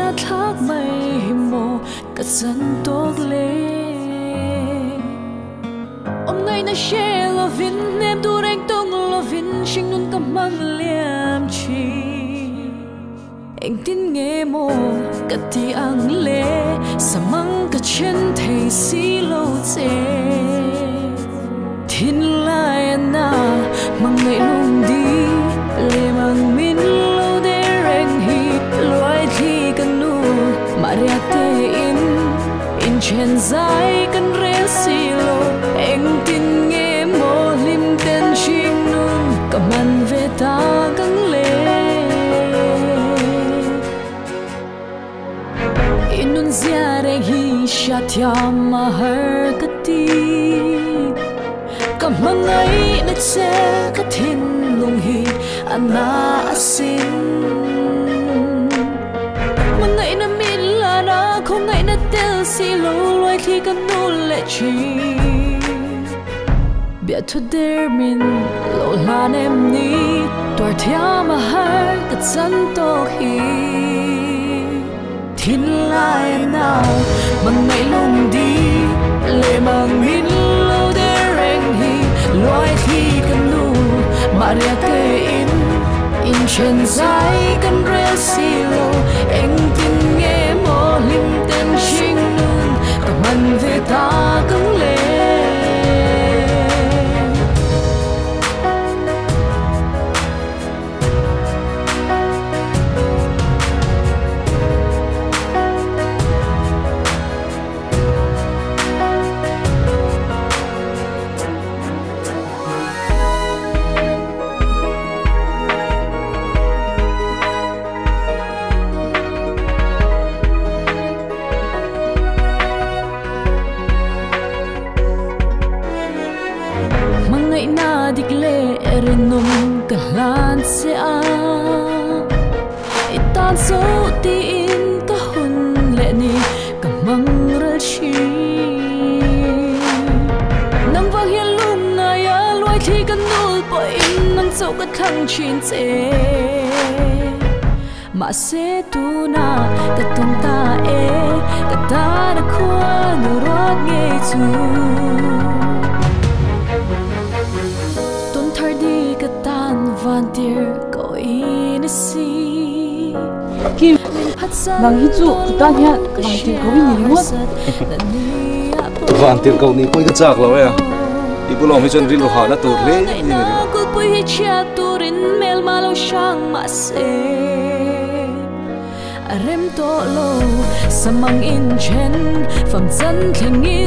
na thác mây mồ cất dân tốt lên om ngày na she lovin nem tu reng tong lovin sing nun kam mang liam chi anh tin nghe mồ cất ti ang le samang ka chen thei si lo che thiên lai na mang ngày lung đi le mang min lo de reng hi loài thi kan nu maria te in chen zai kan re si lo anh tin nghe mồ lim ten ching nun kaman ve ta kang le inun zia re hi shatya mahar kati kamang ai na che kathin lung hi ana asin mang ngày na min la na không ngày na tel si lo loài thi kan nu le chi bia thu der min lo la nem ni tor thia mahar kat san to hi thiên lai nào bằng ngày lung đi lệ mang min lâu để reng hi loài thi kan nu maria te in chen zai kan re si lo anh tin nghe mồ lim ten ching nun kaman ve ta kang le renung kalan se a itan so ti in ka hun le ni kamang ral chi nang va hian lum na ya loi thi kan nul po in nang so ka thang chin che ma se tu na ka tung ta e ka ta na khwa nu ro nge chu van tier ko in si kim nang hi chu ta nya nang ti ko ni mo van tier ko ni koi ka chak lo ya ibulo mi chon rilo ha na tur le ni ni ko pui hi chia turin mel malo shang ma se rem to lo samang in chen pham chan thing